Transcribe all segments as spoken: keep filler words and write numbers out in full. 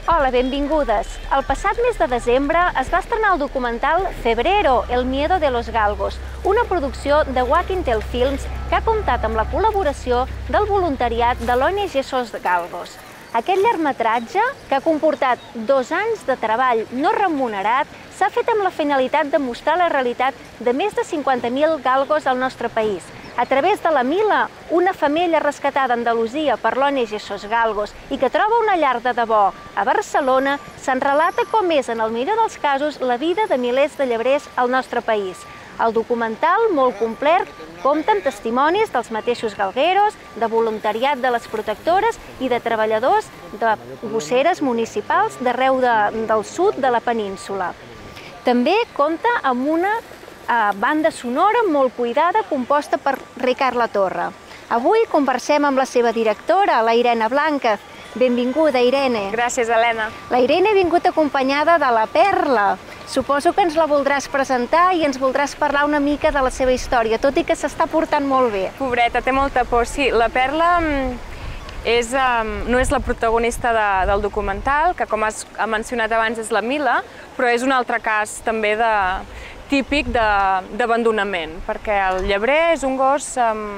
Hola, benvingudes! El passat mes de desembre es va estrenar el documental Febrero, el miedo de los galgos, una producció de Walking Tale Films que ha comptat amb la col·laboració del voluntariat de l'O N G Sos Galgos. Aquest llargmetratge, que ha comportat dos anys de treball no remunerat, s'ha fet amb la finalitat de mostrar la realitat de més de cinquanta mil galgos al nostre país, a través de la Mila, una femella rescatada a Andalusia per l'O N G Sos Galgos i que troba una llar de debò a Barcelona, se'n relata com és, en el millor dels casos, la vida de milers de llebrers al nostre país. El documental, molt complet, compta amb testimonis dels mateixos galgueros, de voluntariat de les protectores i de treballadors de gosseres municipals d'arreu de, del sud de la península. També compta amb una eh, banda sonora molt cuidada composta per Ricard Latorre. Avui conversem amb la seva directora, la Irene Blanquez. Benvinguda, Irene. Gràcies, Helena. La Irene ha vingut acompanyada de la Perla. Suposo que ens la voldràs presentar i ens voldràs parlar una mica de la seva història, tot i que s'està portant molt bé. Pobreta, té molta por. Sí, la Perla és, no és la protagonista de, del documental, que com has mencionat abans és la Mila, però és un altre cas també de, típic d'abandonament, perquè el llebrer és un gos um,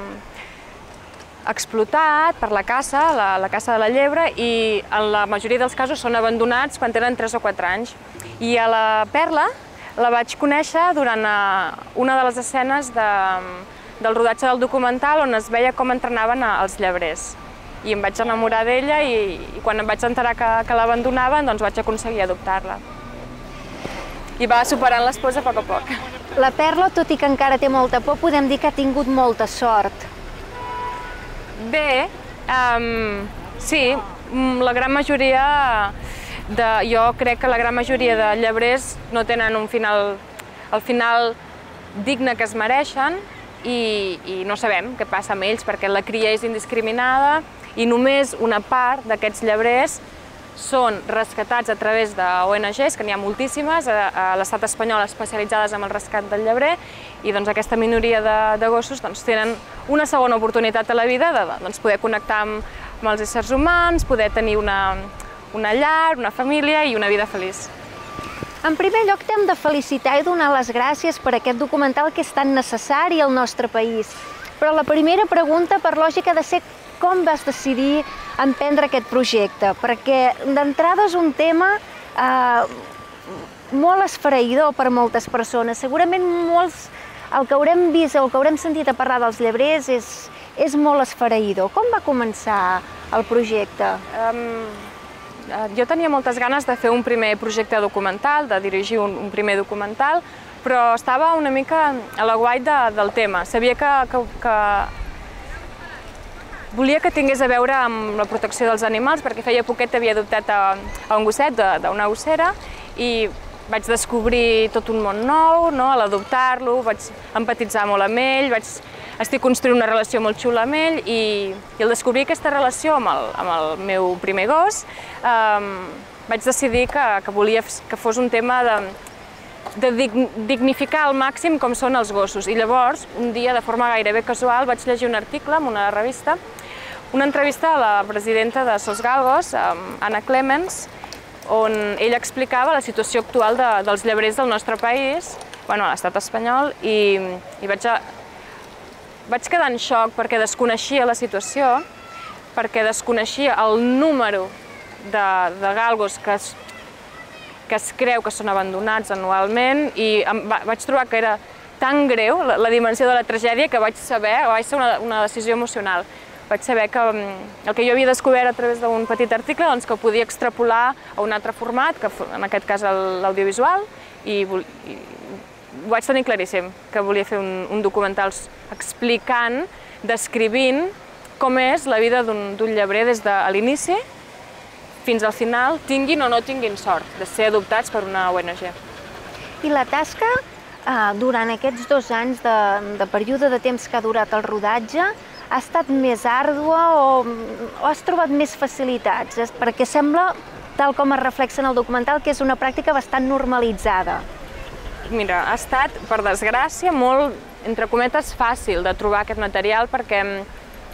explotat per la caça, la, la caça de la llebre, i en la majoria dels casos són abandonats quan tenen tres o quatre anys. I a la Perla la vaig conèixer durant una de les escenes de, del rodatge del documental on es veia com entrenaven els llebrers. I em vaig enamorar d'ella i, i quan em vaig enterar que, que l'abandonaven, doncs vaig aconseguir adoptar-la. I va superant les pors a poc a poc. La Perla, tot i que encara té molta por, podem dir que ha tingut molta sort. Bé, um, sí, la gran majoria, de, jo crec que la gran majoria de llebrers no tenen un final, el final digne que es mereixen i, i no sabem què passa amb ells perquè la cria és indiscriminada i només una part d'aquests llebrers són rescatats a través d'O N Ges, que n'hi ha moltíssimes, a, a l'estat espanyol especialitzades en el rescat del llebrer, i doncs aquesta minoria de, de gossos doncs, tenen una segona oportunitat a la vida de doncs, poder connectar amb, amb els éssers humans, poder tenir una, una llar, una família i una vida feliç. En primer lloc, t'hem de felicitar i donar les gràcies per aquest documental que és tan necessari al nostre país. Però la primera pregunta, per lògica, ha de ser com vas decidir emprendre aquest projecte, perquè d'entrada és un tema eh, molt esfereïdor per moltes persones. Segurament molts, el que haurem vist o el que haurem sentit a parlar dels llebrers és, és molt esfereïdor. Com va començar el projecte? Um, jo tenia moltes ganes de fer un primer projecte documental, de dirigir un, un primer documental, però estava una mica a l'aguait de, del tema. Sabia que, que, que volia que tingués a veure amb la protecció dels animals, perquè feia poquet havia adoptat a, a un gosset d'una gossera i vaig descobrir tot un món nou, no? A l'adoptar-lo, vaig empatitzar molt amb ell, vaig, estic construint una relació molt xula amb ell i, i al descobrir aquesta relació amb el, amb el meu primer gos eh, vaig decidir que, que volia que fos un tema de, de dignificar al màxim com són els gossos. I llavors, un dia, de forma gairebé casual, vaig llegir un article en una revista, una entrevista a la presidenta de Sos Galgos, Anna Clemens, on ella explicava la situació actual de, dels llebrers del nostre país, bueno, a l'estat espanyol, i, i vaig, a, vaig quedar en xoc perquè desconeixia la situació, perquè desconeixia el número de, de galgos que es, que es creu que són abandonats anualment i em, vaig trobar que era tan greu la, la dimensió de la tragèdia que vaig saber, vaig ser una, una decisió emocional. Vaig saber que el que jo havia descobert a través d'un petit article doncs, que ho podia extrapolar a un altre format, que en aquest cas l'audiovisual, i, i ho vaig tenir claríssim, que volia fer un, un documental explicant, descrivint com és la vida d'un llebrer des de l'inici fins al final, tinguin o no tinguin sort de ser adoptats per una O N G. I la tasca, eh, durant aquests dos anys de, de període de temps que ha durat el rodatge, ha estat més àrdua o, o has trobat més facilitats? Perquè sembla, tal com es reflexa en el documental, que és una pràctica bastant normalitzada. Mira, ha estat, per desgràcia, molt, entre cometes, fàcil de trobar aquest material perquè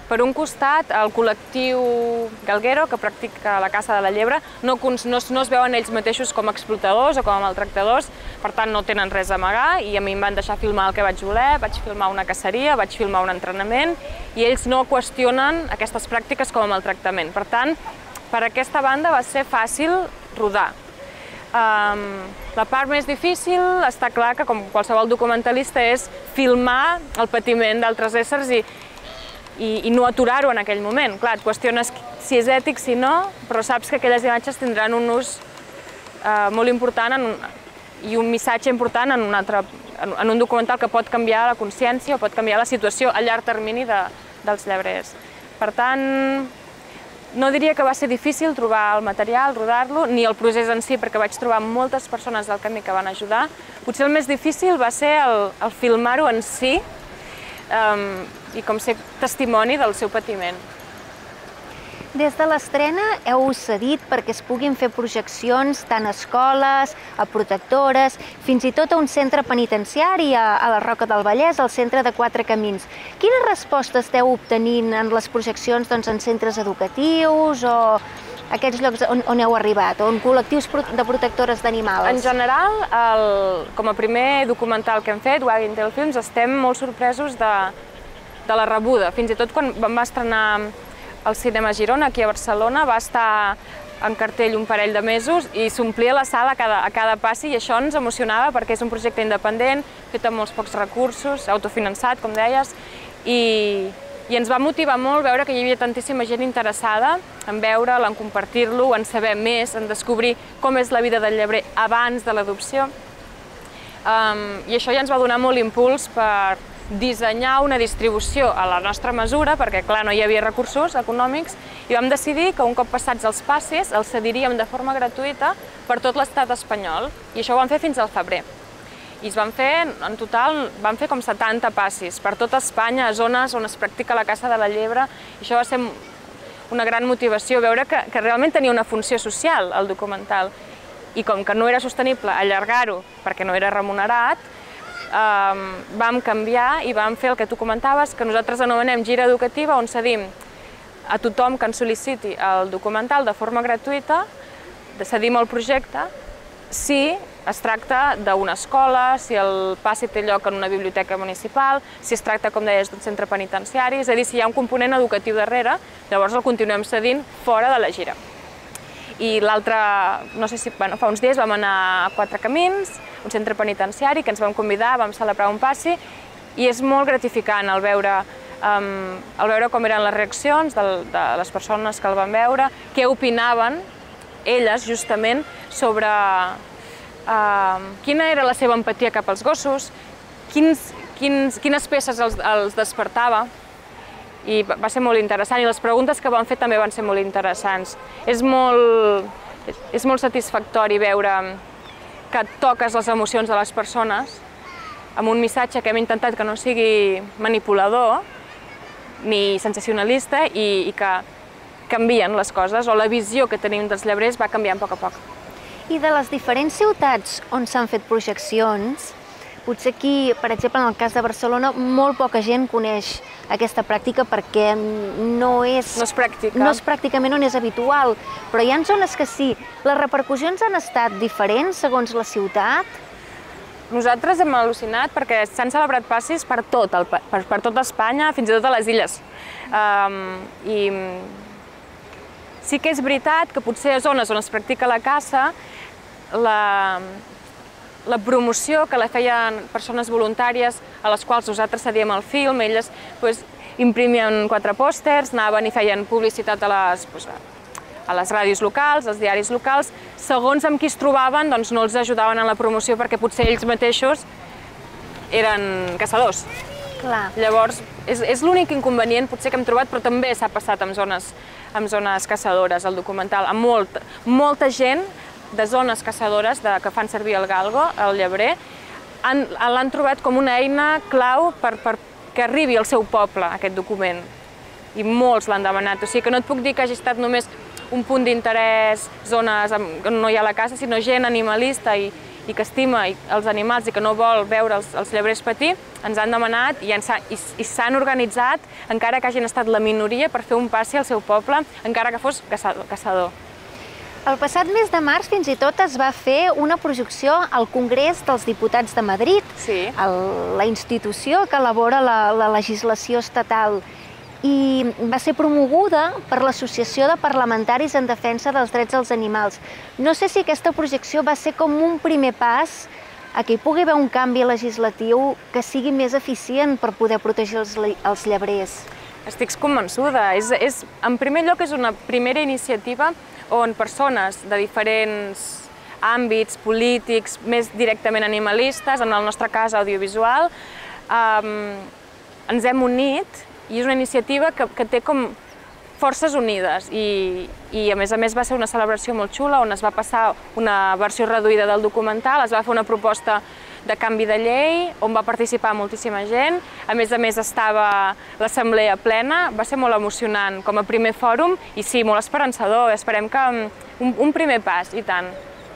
Per un costat, el col·lectiu Galguero, que practica la caça de la llebre, no, no, no es veuen ells mateixos com a explotadors o com a maltractadors, per tant no tenen res a amagar, i a mi em van deixar filmar el que vaig voler, vaig filmar una caceria, vaig filmar un entrenament, i ells no qüestionen aquestes pràctiques com a maltractament. Per tant, per aquesta banda va ser fàcil rodar. Um, la part més difícil està clar que, com qualsevol documentalista, és filmar el patiment d'altres éssers i i no aturar-ho en aquell moment. Clar, et qüestiones si és ètic, si no, però saps que aquelles imatges tindran un ús molt important i un missatge important en un altre, en un documental que pot canviar la consciència o pot canviar la situació a llarg termini dels llebrers. Per tant, no diria que va ser difícil trobar el material, rodar-lo, ni el procés en si, perquè vaig trobar moltes persones del camí que van ajudar. Potser el més difícil va ser el filmar-ho en si, i com ser testimoni del seu patiment. Des de l'estrena heu cedit perquè es puguin fer projeccions tant a escoles, a protectores, fins i tot a un centre penitenciari a la Roca del Vallès, al centre de Quatre Camins. Quines respostes esteu obtenint en les projeccions en centres educatius o aquests llocs on heu arribat, on col·lectius de protectores d'animals? En general, com a primer documental que hem fet, Wagging Tail Films, estem molt sorpresos de la rebuda. Fins i tot quan vam estrenar al Cinema Girona, aquí a Barcelona, va estar en cartell un parell de mesos i s'omplia la sala a cada passi, i això ens emocionava perquè és un projecte independent, fet amb molts pocs recursos, autofinançat, com deies, i ens va motivar molt veure que hi havia tantíssima gent interessada en veure'l, en compartir-lo, en saber més, en descobrir com és la vida del llebrer abans de l'adopció. I això ja ens va donar molt impuls per dissenyar una distribució a la nostra mesura, perquè clar, no hi havia recursos econòmics, i vam decidir que un cop passats els passis els cediríem de forma gratuïta per tot l'estat espanyol, i això ho vam fer fins al febrer. I es van fer, en total, van fer com setanta passis per tota Espanya, a zones on es practica la caça de la llebre, i això va ser una gran motivació, veure que realment tenia una funció social el documental, i com que no era sostenible allargar-ho perquè no era remunerat, vam canviar i vam fer el que tu comentaves, que nosaltres anomenem gira educativa, on cedim a tothom que ens sol·liciti el documental de forma gratuïta, cedim el projecte, si es tracta d'una escola, si el passi té lloc en una biblioteca municipal, si es tracta, com deies, d'un centre penitenciari, és a dir, si hi ha un component educatiu darrere, llavors el continuem cedint fora de la gira. I l'altre, no sé si, bueno, fa uns dies vam anar a Quatre Camins, un centre penitenciari, que ens vam convidar, vam celebrar un passi, i és molt gratificant el veure, el veure com eren les reaccions de les persones que el van veure, què opinaven elles, justament, sobre quina era la seva empatia cap als gossos, quines peces els despertava, i va ser molt interessant, i les preguntes que van fer també van ser molt interessants. És molt satisfactori veure que toques les emocions de les persones amb un missatge que hem intentat que no sigui manipulador ni sensacionalista i que canvien les coses, o la visió que tenim dels llebrers va canviant a poc a poc. I de les diferents ciutats on s'han fet projeccions, potser aquí, per exemple, en el cas de Barcelona, molt poca gent coneix aquesta pràctica perquè no és... No és pràctica. No és pràcticament on és habitual, però hi ha zones que sí. Les repercussions han estat diferents segons la ciutat? Nosaltres hem al·lucinat perquè s'han celebrat passis per tot, per tota Espanya, fins i tot a les illes. I sí que és veritat que potser a zones on es practica la caça, la... la promoció que la feien persones voluntàries a les quals nosaltres cedíem el film, elles imprimien quatre pòsters, anaven i feien publicitat a les ràdios locals, als diaris locals, segons amb qui es trobaven no els ajudaven en la promoció perquè potser ells mateixos eren caçadors. Llavors, és l'únic inconvenient potser que hem trobat, però també s'ha passat en zones caçadores, el documental, amb molta gent de zones caçadores que fan servir el galgo, el llebrer, l'han trobat com una eina clau perquè arribi al seu poble, aquest document. I molts l'han demanat. O sigui que no et puc dir que hagi estat només un punt d'interès, zones on no hi ha la caça, sinó gent animalista i i que estima els animals i que no vol veure els, els llebrers patir, ens han demanat i s'han organitzat, encara que hagin estat la minoria, per fer un passi al seu poble, encara que fos caçador. El passat mes de març fins i tot es va fer una projecció al Congrés dels Diputats de Madrid, sí. la institució que elabora la, la legislació estatal, i va ser promoguda per l'Associació de Parlamentaris en Defensa dels Drets dels Animals. No sé si aquesta projecció va ser com un primer pas a que hi pugui haver un canvi legislatiu que sigui més eficient per poder protegir els, els llebrers. Estic convençuda. És, és, en primer lloc, és una primera iniciativa on persones de diferents àmbits polítics, més directament animalistes, en el nostre cas audiovisual, eh, ens hem unit. I és una iniciativa que, que té com forces unides i, i a més a més va ser una celebració molt xula on es va passar una versió reduïda del documental, es va fer una proposta de canvi de llei on va participar moltíssima gent, a més a més estava l'assemblea plena, va ser molt emocionant com a primer fòrum i sí, molt esperançador, esperem que un, un primer pas, i tant.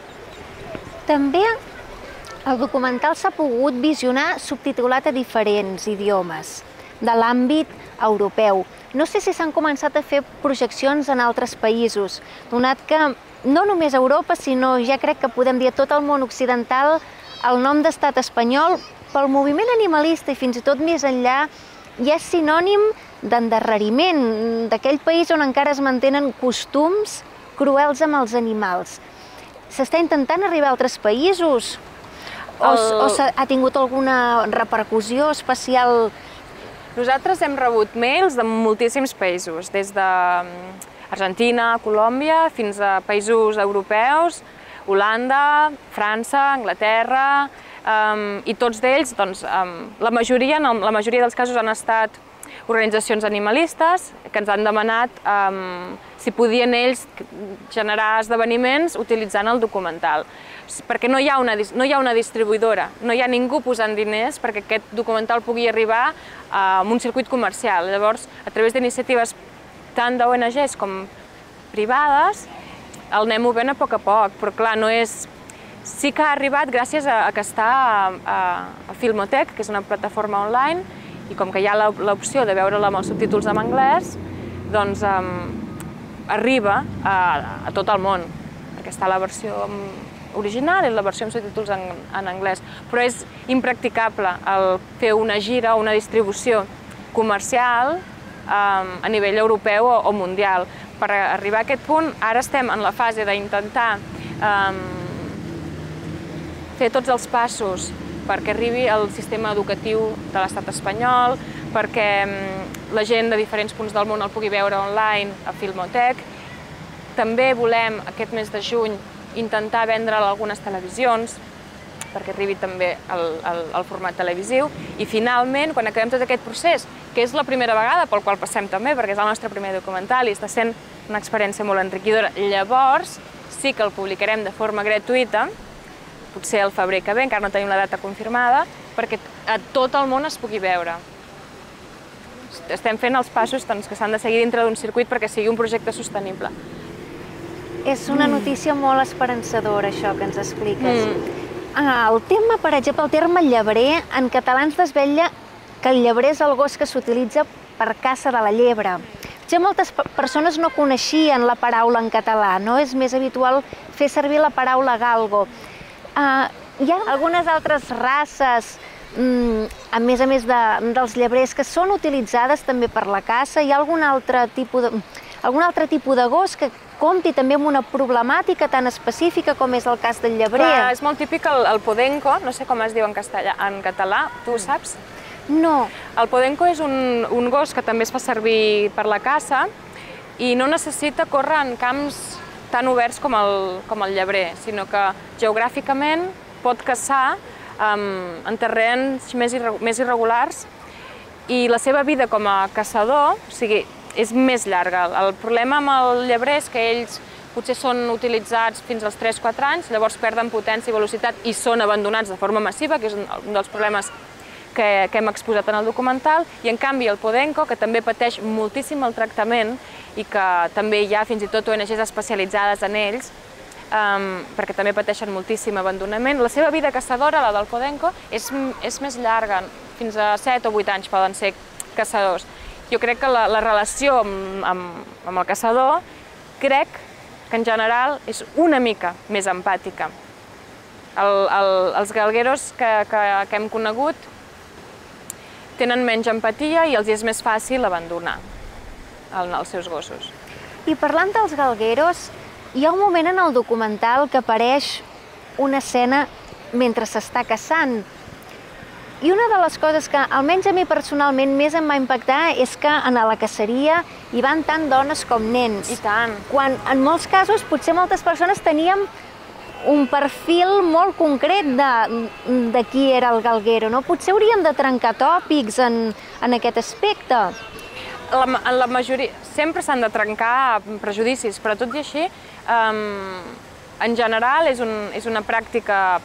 També el documental s'ha pogut visionar subtitulat a diferents idiomes de l'àmbit europeu. No sé si s'han començat a fer projeccions en altres països, donat que no només a Europa, sinó ja crec que podem dir a tot el món occidental, el nom d'estat espanyol, pel moviment animalista i fins i tot més enllà, ja és sinònim d'endarreriment, d'aquell país on encara es mantenen costums cruels amb els animals. S'està intentant arribar a altres països? O, el... o ha tingut alguna repercussió especial? Nosaltres hem rebut mails de moltíssims països, des d'Argentina, Colòmbia, fins a països europeus, Holanda, França, Anglaterra, um, i tots d'ells, doncs, um, la majoria, en la majoria dels casos han estat organitzacions animalistes que ens han demanat um, si podien ells generar esdeveniments utilitzant el documental. Perquè no hi ha una, no hi ha una distribuïdora, no hi ha ningú posant diners perquè aquest documental pugui arribar a un circuit comercial. Llavors, a través d'iniciatives tant d'O N Ges com privades, el anem movent a poc a poc, però clar, no és... Sí que ha arribat gràcies a, a que està a, a, a Filmoteek, que és una plataforma online, i com que hi ha l'opció de veure-la amb els subtítols en anglès, doncs um, arriba a, a tot el món, perquè està la versió original i la versió amb subtítols en, en anglès. Però és impracticable el fer una gira o una distribució comercial um, a nivell europeu o, o mundial. Per arribar a aquest punt, ara estem en la fase d'intentar um, fer tots els passos perquè arribi al sistema educatiu de l'estat espanyol, perquè la gent de diferents punts del món el pugui veure online a Filmoteek. També volem, aquest mes de juny, intentar vendre'l a algunes televisions, perquè arribi també el, el, el format televisiu. I finalment, quan acabem tot aquest procés, que és la primera vegada pel qual passem també, perquè és el nostre primer documental i està sent una experiència molt enriquidora, llavors sí que el publicarem de forma gratuïta, potser al febrer que ve, encara no tenim la data confirmada, perquè a tot el món es pugui veure. Estem fent els passos doncs, que s'han de seguir dintre d'un circuit perquè sigui un projecte sostenible. És una notícia molt esperançadora, això que ens expliques. Mm. El tema, per exemple, el terme llebrer, en català ens desvetlla que el llebrer és el gos que s'utilitza per caça de la llebre. Ja moltes persones no coneixien la paraula en català, no? És més habitual fer servir la paraula galgo. Uh, hi ha algunes altres races, mm, a més a més de, dels llebrers, que són utilitzades també per la caça? Hi ha algun altre tipus de, algun altre tipus de gos que compti també amb una problemàtica tan específica com és el cas del llebrer? Clar, és molt típic el, el podenco, no sé com es diu en, castellà, en català, tu ho saps? No. El podenco és un, un gos que també es fa servir per la caça i no necessita córrer en camps tan oberts com el, com el llebrer, sinó que geogràficament pot caçar um, en terrenys més, irre, més irregulars i la seva vida com a caçador, o sigui, és més llarga. El problema amb el llebrer és que ells potser són utilitzats fins als tres quatre anys, llavors perden potència i velocitat i són abandonats de forma massiva, que és un, un dels problemes que, que hem exposat en el documental, i en canvi el podenco, que també pateix moltíssim el tractament i que també hi ha fins i tot O N Ges especialitzades en ells, perquè també pateixen moltíssim abandonament. La seva vida caçadora, la del podenco, és més llarga, fins a set o vuit anys poden ser caçadors. Jo crec que la relació amb el caçador, crec que en general és una mica més empàtica. Els galgueros que hem conegut tenen menys empatia i els és més fàcil abandonar els seus gossos. I parlant dels galgueros, hi ha un moment en el documental que apareix una escena mentre s'està caçant. I una de les coses que, almenys a mi personalment, més em va impactar és que a la caceria hi van tant dones com nens. I tant. Quan en molts casos potser moltes persones teníem un perfil molt concret de qui era el galguero, no? Potser hauríem de trencar tòpics en aquest aspecte. En la majoria, sempre s'han de trencar prejudicis, però tot i així, en general és una pràctica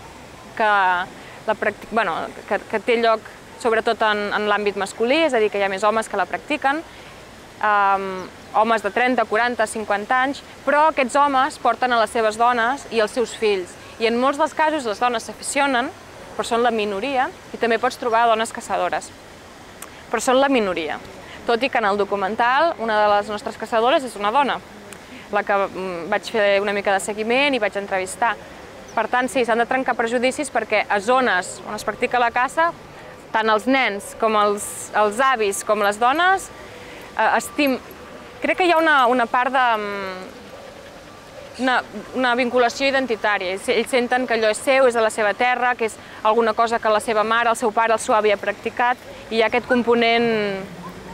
que té lloc sobretot en l'àmbit masculí, és a dir, que hi ha més homes que la practiquen, homes de trenta, quaranta, cinquanta anys, però aquests homes porten a les seves dones i als seus fills. I en molts dels casos les dones s'aficionen, però són la minoria, i també pots trobar dones caçadores, però són la minoria. Tot i que en el documental una de les nostres caçadores és una dona, la que vaig fer una mica de seguiment i vaig entrevistar. Per tant, sí, s'han de trencar prejudicis perquè a zones on es practica la caça, tant els nens com els avis com les dones, crec que hi ha una part de... una vinculació identitària. Ells senten que allò és seu, és de la seva terra, que és alguna cosa que la seva mare, el seu pare, el seu avi ha practicat, i hi ha aquest component,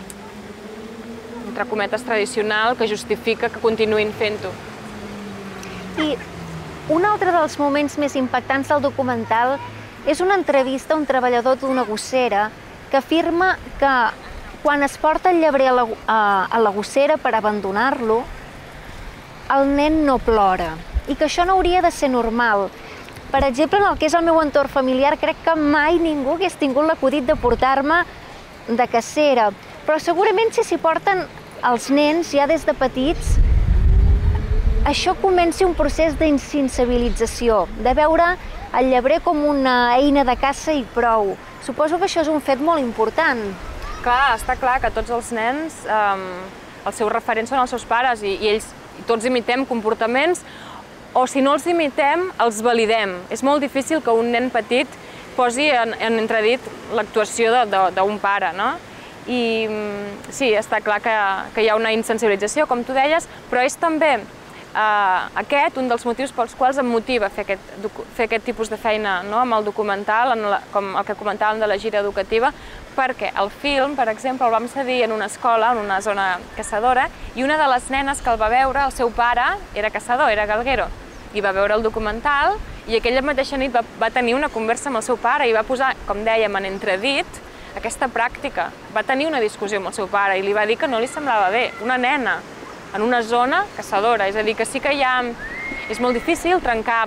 entre cometes, tradicional, que justifica que continuïn fent-ho. I un altre dels moments més impactants del documental és una entrevista a un treballador d'una gossera que afirma que quan es porta el llebrer a la gossera per abandonar-lo, el nen no plora i que això no hauria de ser normal. Per exemple, en el que és el meu entorn familiar, crec que mai ningú hagués tingut l'acudit de portar-me de cacera, però segurament si s'hi porten els nens ja des de petits, això comença un procés d'insensibilització, de veure el llebrer com una eina de caça i prou. Suposo que això és un fet molt important. Clar, està clar que tots els nens, els seus referents són els seus pares i ells tots imitem comportaments, o si no els imitem, els validem. És molt difícil que un nen petit posi en entredit l'actuació d'un pare, no? I sí, està clar que hi ha una insensibilització, com tu deies, però és també aquest un dels motius pels quals em motiva fer aquest tipus de feina amb el documental, com el que comentàvem de la gira educativa, perquè el film, per exemple, el vam cedir en una escola, en una zona caçadora, i una de les nenes que el va veure, el seu pare, era caçador, era galguero, i va veure el documental, i aquella mateixa nit va tenir una conversa amb el seu pare i va posar, com dèiem, en entredit, aquesta pràctica. Va tenir una discussió amb el seu pare i li va dir que no li semblava bé, una nena, en una zona caçadora. És a dir, que sí que hi ha... És molt difícil trencar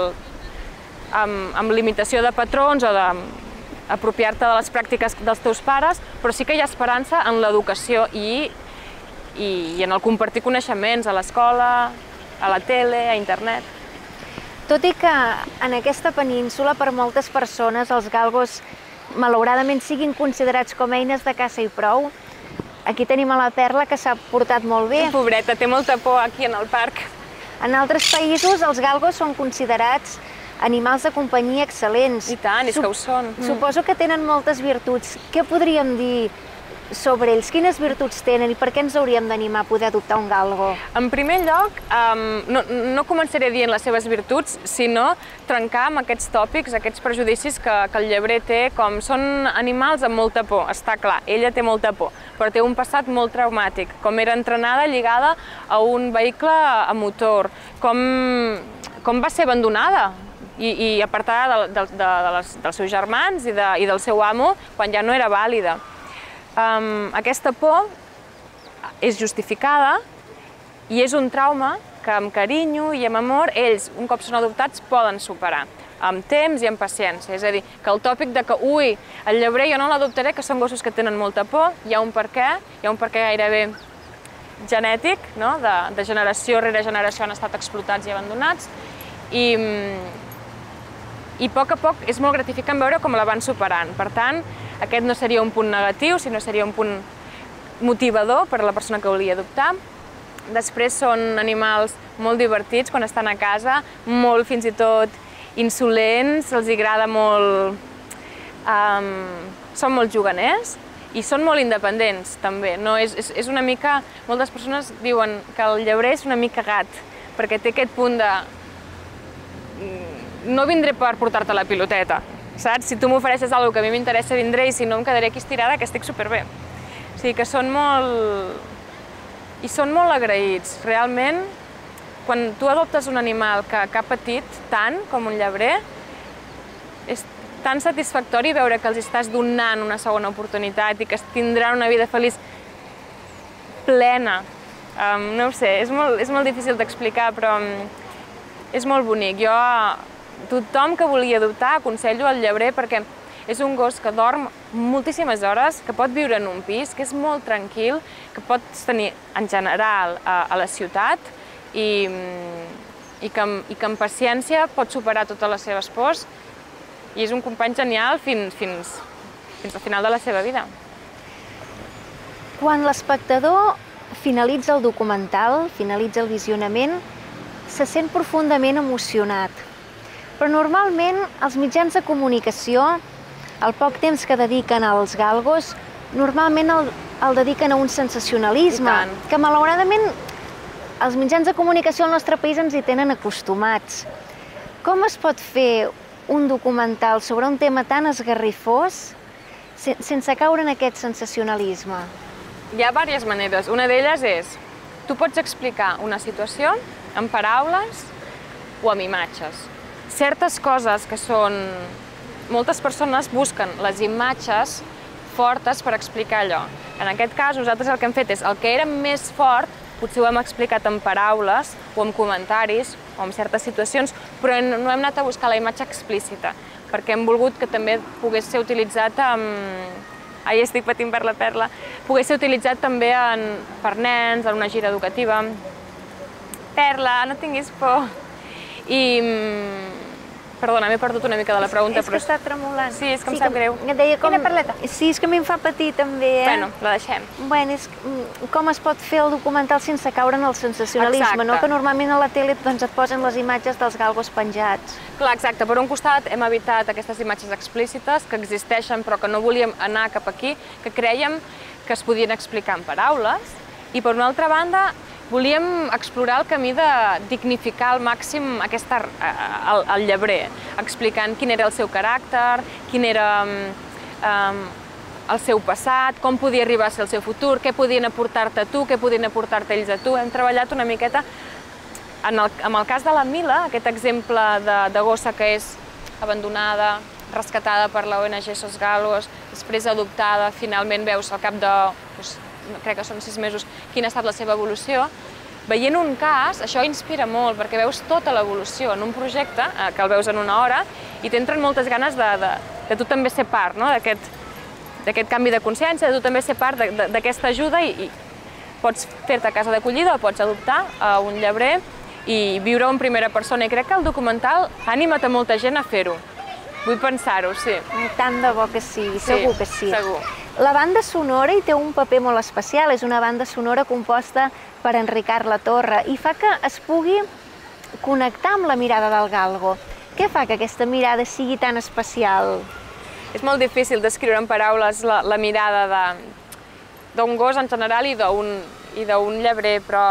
amb l'imitació de patrons o d'apropiar-te de les pràctiques dels teus pares, però sí que hi ha esperança en l'educació i en el compartir coneixements a l'escola, a la tele, a internet. Tot i que en aquesta península, per moltes persones, els galgos malauradament siguin considerats com eines de caça i prou, aquí tenim a la Perla, que s'ha portat molt bé. Pobreta, té molta por aquí en el parc. En altres països els galgos són considerats animals de companyia excel·lents. I tant, és que ho són. Suposo que tenen moltes virtuts. Què podríem dir sobre ells? Quines virtuts tenen i per què ens hauríem d'animar a poder adoptar un galgo? En primer lloc, no començaré dient les seves virtuts, sinó trencar amb aquests tòpics, aquests prejudicis que el llebrer té, com són animals amb molta por, està clar, ella té molta por, però té un passat molt traumàtic, com era entrenada lligada a un vehicle a motor, com va ser abandonada i apartada dels seus germans i del seu amo quan ja no era vàlida. Aquesta por és justificada i és un trauma que amb carinyo i amb amor ells, un cop són adoptats, poden superar amb temps i amb paciència. És a dir, que el tòpic de que, ui, el llebrer jo no l'adoptaré, que són gossos que tenen molta por, hi ha un per què, hi ha un per què gairebé genètic, no? de, de generació rere generació han estat explotats i abandonats, i, i a poc a poc és molt gratificant veure com la van superant. Per tant, aquest no seria un punt negatiu, sinó seria un punt motivador per a la persona que volia adoptar. Després són animals molt divertits quan estan a casa, molt fins i tot insolents, els agrada molt... Um, són molt juganers i són molt independents, també. No, és, és, és una mica... Moltes persones diuen que el llebrer és una mica gat, perquè té aquest punt de... No vindré per portar-te la piloteta, saps? Si tu m'ofereixes alguna que a mi m'interessa, vindré, i si no em quedaré aquí estirada, que estic superbé. O sigui que són molt... I són molt agraïts. Realment, quan tu adoptes un animal que, que ha patit tant com un llebrer, és tan satisfactori veure que els estàs donant una segona oportunitat i que tindran una vida feliç plena. Um, no ho sé, és molt, és molt difícil d'explicar, però um, és molt bonic. Jo, tothom que volia adoptar, aconsello el llebrer perquè és un gos que dorm moltíssimes hores, que pot viure en un pis, que és molt tranquil, que pots tenir en general a, a la ciutat i, i, que, i que amb paciència pot superar totes les seves pors i és un company genial fins, fins, fins al final de la seva vida. Quan l'espectador finalitza el documental, finalitza el visionament, se sent profundament emocionat. Però normalment els mitjans de comunicació, el poc temps que dediquen als galgos, normalment el, el dediquen a un sensacionalisme, que malauradament els mitjans de comunicació al nostre país ens hi tenen acostumats. Com es pot fer un documental sobre un tema tan esgarrifós sense caure en aquest sensacionalisme? Hi ha diverses maneres. Una d'elles és, tu pots explicar una situació amb paraules o amb imatges. Certes coses que són... Moltes persones busquen les imatges fortes per explicar allò. En aquest cas, nosaltres el que hem fet és el que era més fort, potser ho hem explicat en paraules o amb comentaris o en certes situacions, però no hem anat a buscar la imatge explícita, perquè hem volgut que també pogués ser utilitzat amb... Ai, estic patint per la perla. Pogués ser utilitzat també en... per nens, en una gira educativa. Perla, no tinguis por. I... Perdona, m'he perdut una mica de la pregunta, és, és però... És que està tremolant. Sí, és que em sap greu. Deia com... Quina perleta? Sí, és que a mi em fa patir també, eh? Bueno, la deixem. Bueno, és com es pot fer el documental sense caure en el sensacionalisme, exacte. No? Que normalment a la tele doncs, et posen les imatges dels galgos penjats. Clar, exacte. Per un costat hem evitat aquestes imatges explícites que existeixen però que no volíem anar cap aquí, que crèiem que es podien explicar en paraules, i per una altra banda volíem explorar el camí de dignificar al màxim aquesta, el, el llebrer, explicant quin era el seu caràcter, quin era um, el seu passat, com podia arribar a ser el seu futur, què podien aportar-te a tu, què podien aportar-te ells a tu. Hem treballat una miqueta, en el, en el cas de la Mila, aquest exemple de, de gossa que és abandonada, rescatada per la O N G Sos Galgos, després adoptada, finalment veus al cap de... Doncs, crec que són sis mesos, quina ha estat la seva evolució. Veient un cas, això inspira molt, perquè veus tota l'evolució en un projecte, eh, que el veus en una hora, i t'entren moltes ganes de, de, de tu també ser part, no? d'aquest canvi de consciència, de tu també ser part d'aquesta ajuda, i, i pots fer-te a casa d'acollida o pots adoptar a un llebrer i viure-ho en primera persona. I crec que el documental ha animat a molta gent a fer-ho. Vull pensar-ho, sí. Tant de bo que sí, segur que sí. Segur. La banda sonora hi té un paper molt especial, és una banda sonora composta per en Ricard Latorre i fa que es pugui connectar amb la mirada del galgo. Què fa que aquesta mirada sigui tan especial? És molt difícil descriure en paraules la, la mirada d'un gos en general i d'un llebrer, però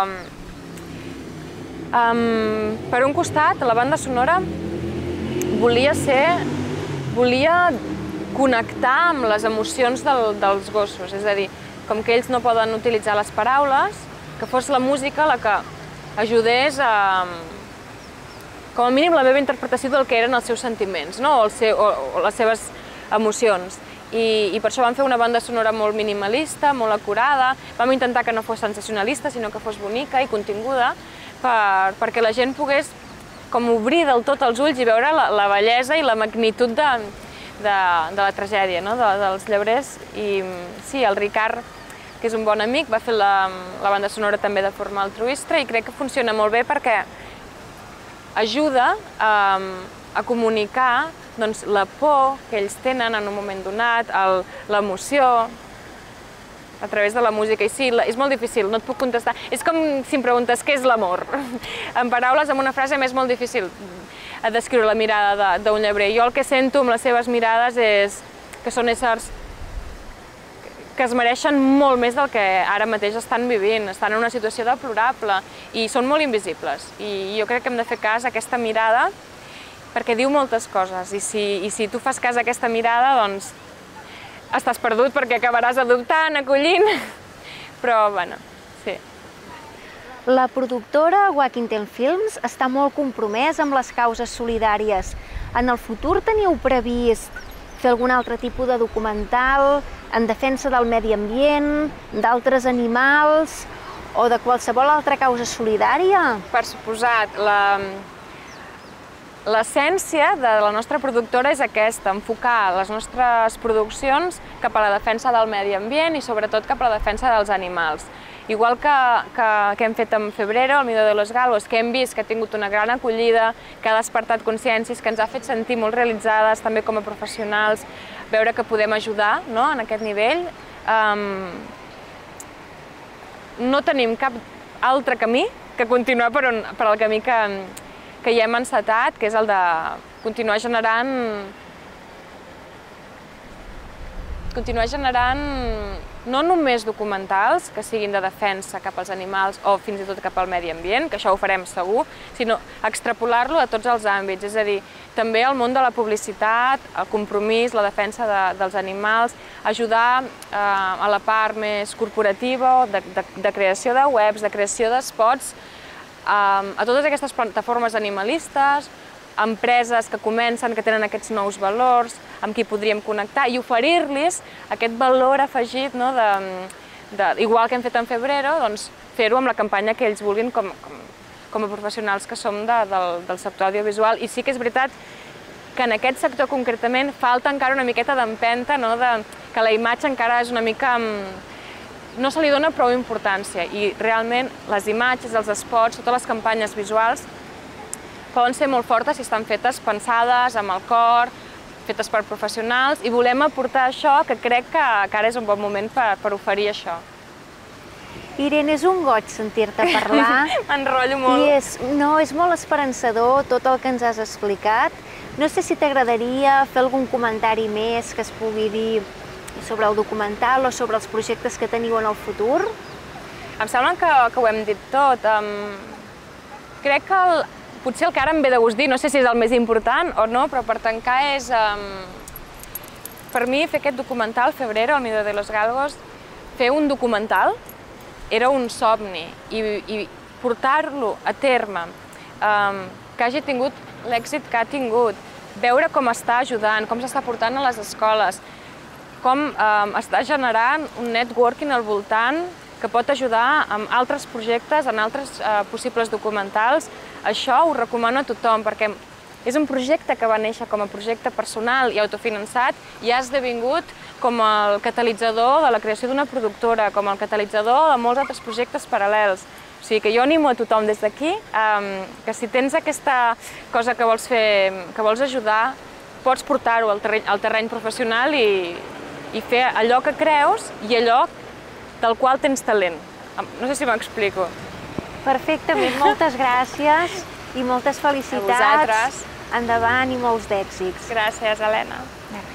um, per un costat, la banda sonora volia ser... volia connectar amb les emocions del, dels gossos, és a dir, com que ells no poden utilitzar les paraules, que fos la música la que ajudés a, com a mínim, la meva interpretació del que eren els seus sentiments, no? o, el seu, o, o les seves emocions. I, I per això vam fer una banda sonora molt minimalista, molt acurada, vam intentar que no fos sensacionalista, sinó que fos bonica i continguda, per, perquè la gent pogués com obrir del tot els ulls i veure la, la bellesa i la magnitud de, de, de la tragèdia, no? de, dels llebrers. I sí, el Ricard que és un bon amic, va fer la, la banda sonora també de forma altruista i crec que funciona molt bé perquè ajuda a, a comunicar doncs, la por que ells tenen en un moment donat, l'emoció, a través de la música. I sí, és molt difícil, no et puc contestar. És com si em preguntes què és l'amor. En paraules, en una frase, m'és molt difícil descriure la mirada d'un llebrer. Jo el que sento amb les seves mirades és que són éssers que es mereixen molt més del que ara mateix estan vivint, estan en una situació deplorable i són molt invisibles. I jo crec que hem de fer cas a aquesta mirada perquè diu moltes coses i si, i si tu fas cas a aquesta mirada, doncs estàs perdut perquè acabaràs adoptant, acollint, però, bueno, sí. La productora Wackington Films està molt compromesa amb les causes solidàries. En el futur teniu previst fer algun altre tipus de documental en defensa del medi ambient, d'altres animals o de qualsevol altra causa solidària? Per suposat, la... L'essència de la nostra productora és aquesta, enfocar les nostres produccions cap a la defensa del medi ambient i sobretot cap a la defensa dels animals. Igual que, que, que hem fet amb Febrero, el Nido de los Galgos, que hem vist que ha tingut una gran acollida, que ha despertat consciències, que ens ha fet sentir molt realitzades, també com a professionals, veure que podem ajudar, no?, en aquest nivell. Um, no tenim cap altre camí que continuar per, on, per el camí que, que ja hem encetat, que és el de continuar generant continuar generant no només documentals que siguin de defensa cap als animals o fins i tot cap al medi ambient, que això ho farem segur, sinó extrapolar-lo a tots els àmbits, és a dir, també al món de la publicitat, el compromís, la defensa de, dels animals, ajudar eh, a la part més corporativa, de, de, de creació de webs, de creació d'espots, a totes aquestes plataformes animalistes, empreses que comencen, que tenen aquests nous valors, amb qui podríem connectar i oferir-los aquest valor afegit, no, de, de, igual que hem fet en Febrero, doncs fer-ho amb la campanya que ells vulguin com, com, com a professionals que som de, del, del sector audiovisual. I sí que és veritat que en aquest sector concretament falta encara una miqueta d'empenta, no, de, que la imatge encara és una mica... no se li dona prou importància i realment les imatges, els spots, totes les campanyes visuals poden ser molt fortes si estan fetes pensades amb el cor, fetes per professionals i volem aportar això que crec que, que ara és un bon moment per, per oferir això. Irene, és un goig sentir-te parlar. M'enrotllo molt. I és, no, és molt esperançador tot el que ens has explicat. No sé si t'agradaria fer algun comentari més que es pugui dir sobre el documental o sobre els projectes que teniu en el futur? Em sembla que, que ho hem dit tot. Um, crec que el, potser el que ara em ve de gust dir, no sé si és el més important o no, però per tancar és... Um, per mi fer aquest documental, Febrero, el Nido de los Galgos, fer un documental era un somni i, i portar-lo a terme, um, que hagi tingut l'èxit que ha tingut, veure com està ajudant, com s'està portant a les escoles, com eh, està generant un networking al voltant que pot ajudar amb altres projectes, en altres eh, possibles documentals. Això ho recomano a tothom, perquè és un projecte que va néixer com a projecte personal i autofinançat i ha esdevingut com el catalitzador de la creació d'una productora, com el catalitzador de molts altres projectes paral·lels. O sigui que jo animo a tothom des d'aquí eh, que si tens aquesta cosa que vols fer, que vols ajudar, pots portar-ho al terreny, al terreny professional i i fer allò que creus i allò del qual tens talent. No sé si m'explico. Perfectament, moltes gràcies i moltes felicitats. A vosaltres. Endavant i molts d'èxits. Gràcies, Helena. Gràcies.